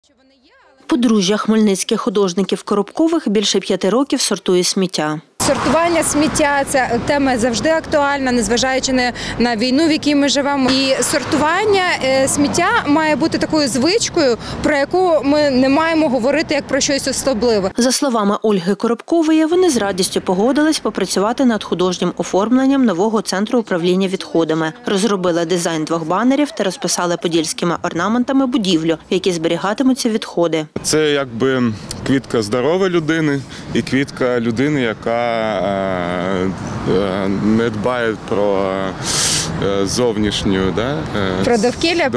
Подружжя хмельницьких художників-коробкових більше 5 років сортує сміття. Сортування сміття – це тема завжди актуальна, незважаючи на війну, в якій ми живемо. І сортування сміття має бути такою звичкою, про яку ми не маємо говорити як про щось особливе. За словами Ольги Коробкової, вони з радістю погодились попрацювати над художнім оформленням нового центру управління відходами. Розробили дизайн 2 банерів та розписали подільськими орнаментами будівлю, в якій зберігатимуться відходи. Це якби квітка здорової людини і квітка людини, яка не дбає про зовнішню, про довкілля,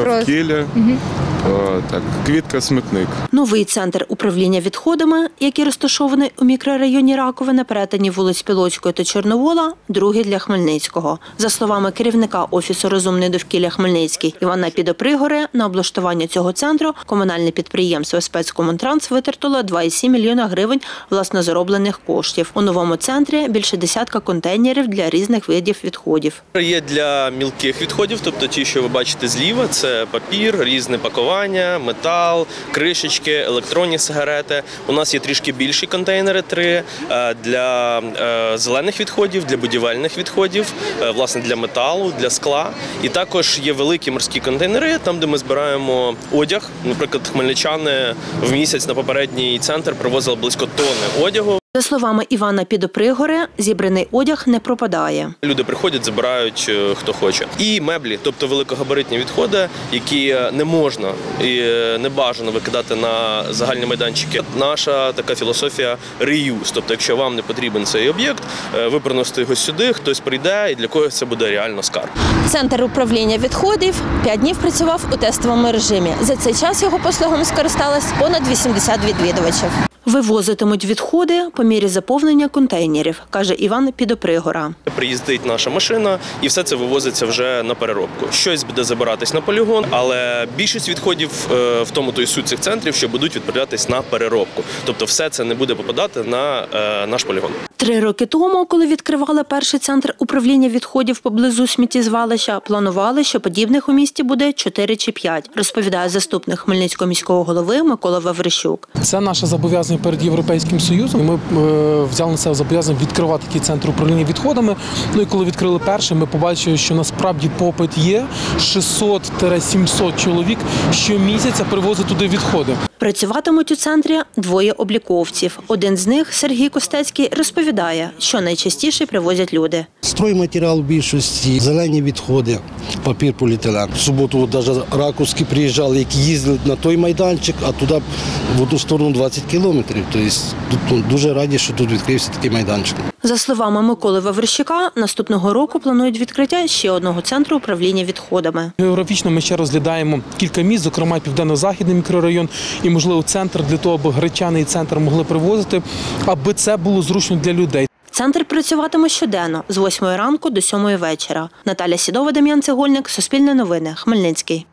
квітка-смітник. Новий центр управління відходами, який розташований у мікрорайоні Ракове на перетині вулиць Пілоцької та Чорновола, другий для Хмельницького. За словами керівника Офісу «Розумне довкілля Хмельницький» Івана Підопригори, на облаштування цього центру комунальне підприємство «Спецкомунтранс» витратило 2,7 мільйона гривень власнозароблених коштів. У новому центрі більше десятка контейнерів для різних видів відходів. Є для мілких відходів, тобто ті, що ви бачите зліва, це папір, різне пакування, метал, кришечки, електронні сигарети. У нас є трішки більші контейнери, 3, для зелених відходів, для будівельних відходів, власне, для металу, для скла. І також є великі морські контейнери, там, де ми збираємо одяг. Наприклад, хмельничани в місяць на попередній центр привозили близько тонни одягу. За словами Івана Підопригори, зібраний одяг не пропадає. Люди приходять, забирають хто хоче. І меблі, тобто великогабаритні відходи, які не можна і не бажано викидати на загальні майданчики. Наша така філософія – реюз. Тобто, якщо вам не потрібен цей об'єкт, ви приносите його сюди, хтось прийде і для когось це буде реально скарб. Центр управління відходів 5 днів працював у тестовому режимі. За цей час його послугами скористалось понад 80 відвідувачів. Вивозитимуть відходи по мірі заповнення контейнерів, каже Іван Підопригора. Приїздить наша машина і все це вивозиться вже на переробку. Щось буде забиратись на полігон, але більшість відходів, в тому то й суть цих центрів, що будуть відправлятись на переробку. Тобто все це не буде попадати на наш полігон. 3 роки тому, коли відкривали перший центр управління відходів поблизу сміттєзвалища, планували, що подібних у місті буде 4 чи 5, розповідає заступник Хмельницького міського голови Микола Ваврищук. Це наше зобов'язання перед Європейським Союзом. Ми взяли на себе зобов'язання відкривати такий центр управління відходами. Ну і коли відкрили перший, ми побачили, що насправді попит є. 600-700 чоловік щомісяця привозять туди відходи. Працюватимуть у центрі 2 обліковців. Один з них, Сергій Костецький, розповідає, що найчастіше привозять люди. Стройматеріал в більшості, зелені відходи, папір, поліетилен. В суботу навіть раковські приїжджали, які їздили на той майданчик, а туди в одну сторону 20 кілометрів. Тобто дуже раді, що тут відкрився такий майданчик. За словами Миколи Ваврищука, наступного року планують відкриття ще одного центру управління відходами. Географічно ми ще розглядаємо кілька міст, зокрема Південно-Західний мікрорайон і, можливо, центр для того, аби гречани і центр могли привозити, аби це було зручно для людей. Центр працюватиме щоденно з 8 ранку до 7 вечора. Наталя Сідова, Дем'ян Цегольник, Суспільне новини, Хмельницький.